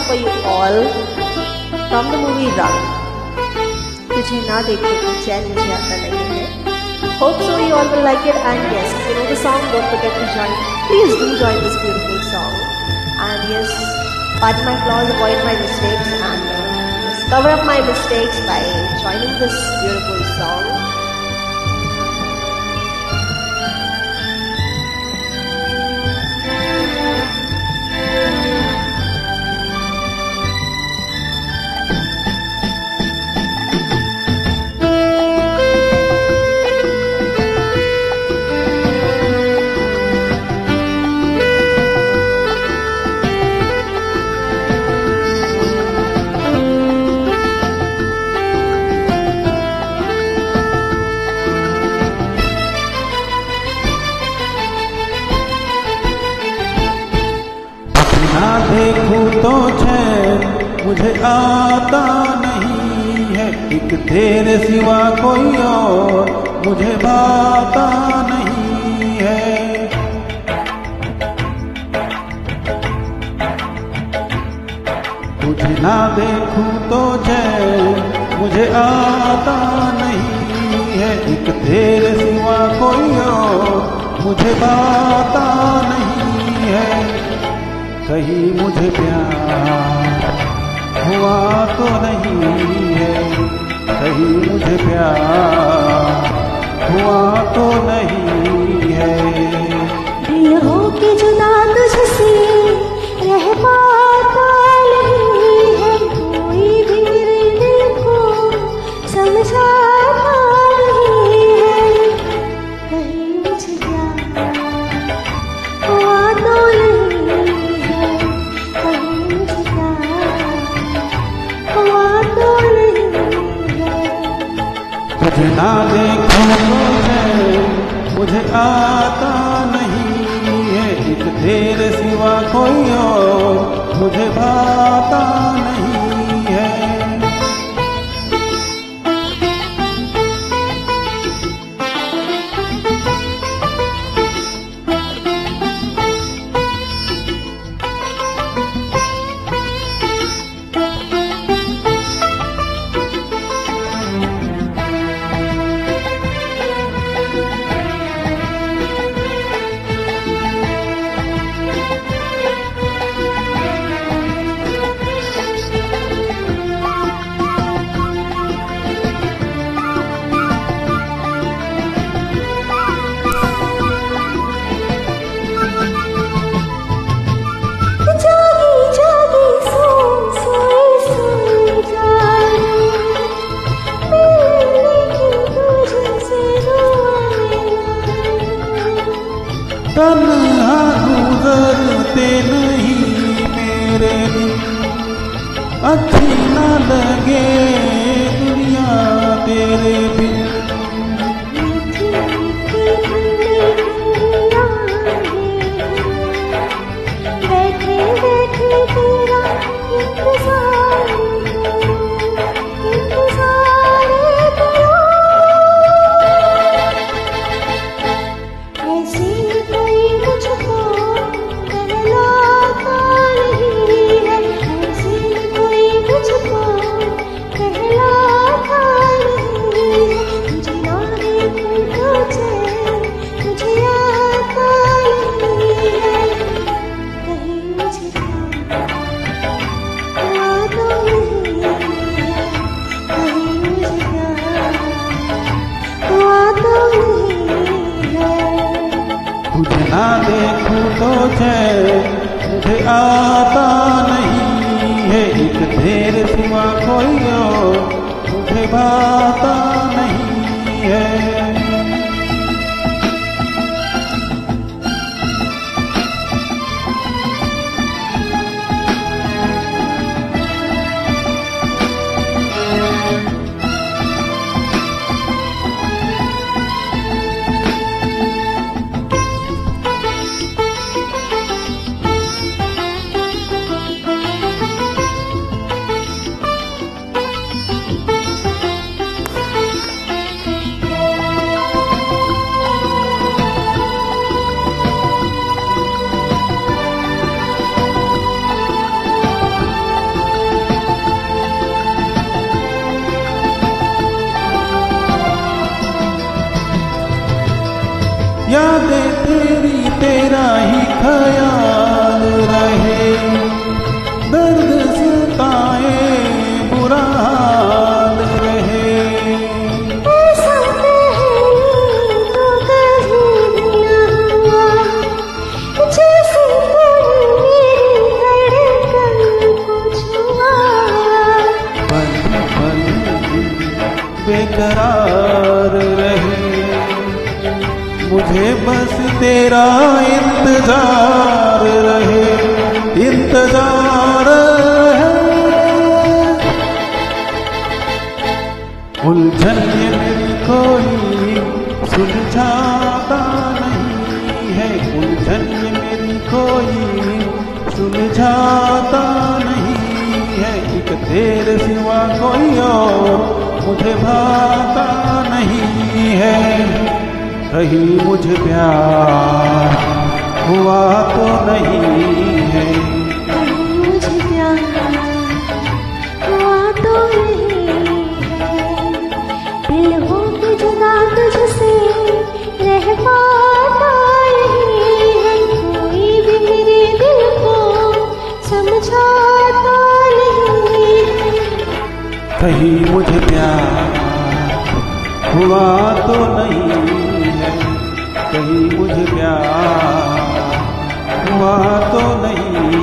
for you all from the movie Rug. तुझे ना देखो तो चैन मुझे आता नहीं है. Hope so you all will like it, and yes, if you know the song, don't forget to join. Please do join this beautiful song. And yes, pardon my flaws, avoid my mistakes, and just cover up my mistakes by joining this beautiful song. ना देखूं तो चैन मुझे आता नहीं है, एक तेरे सिवा कोई और मुझे भाता नहीं है. तुझे ना देखूं तो चैन मुझे आता नहीं है, एक तेरे सिवा कोई और मुझे भाता नहीं है. कहीं मुझे प्यार हुआ तो नहीं है, कहीं मुझे प्यार हुआ तो नहीं है. दिल हो के जुदा तुझसे रह पाता नहीं है, कोई भी मेरे दिल को समझाता नहीं है. कहीं मुझे प्यार हुआ तो नहीं है, कहीं मुझे प्यार हुआ तो नहीं है. तुझे ना देखूं तो मुझे आता नहीं है, एक तेरे सिवा कोई और मुझे भाता नहीं है. तन्हा गुजरते नहीं मेरे दिन, अच्छी न लगे दुनिया तेरे बिन. बैठे बैठे तेरा इंतजार करो, ऐसे कोई मुझको कहलाता नहीं है, ऐसे कोई मुझको कहलाता नहीं है. मुझे ना देखूं तो चैन मुझे आता नहीं है, कहीं मुझे प्यार हुआ तो नहीं है, कहीं मुझे प्यार हुआ तो नहीं है. तुझे ना देखूं तो चैन मुझे आता नहीं है, एक तेरे सिवा कोई और मुझे भाता नहीं है. यादें तेरी तेरा ही ख्याल रहे, दर्द सताए बुरा हाल रहे। ऐसा पहले तो कभी न हुआ, जैसे तूने मेरी धड़कन को छुआ। पल पल बेकरार रहे, मुझे बस तेरा इंतजार रहे, इंतजार है। उलझन ये मेरी कोई सुलझाता नहीं है, उलझन ये मेरी कोई सुलझाता नहीं है। एक तेरे सिवा कोई और मुझे भाता नहीं है। कहीं मुझे प्यार हुआ तो नहीं है, कहीं मुझे प्यार हुआ तो नहीं है। दिल हो के जुदा तुझसे रह पाता नहीं है, कोई भी मेरे दिल को समझाता नहीं है। कहीं मुझे प्यार हुआ तो नहीं है, कहीं मुझे प्यार हुआ तो नहीं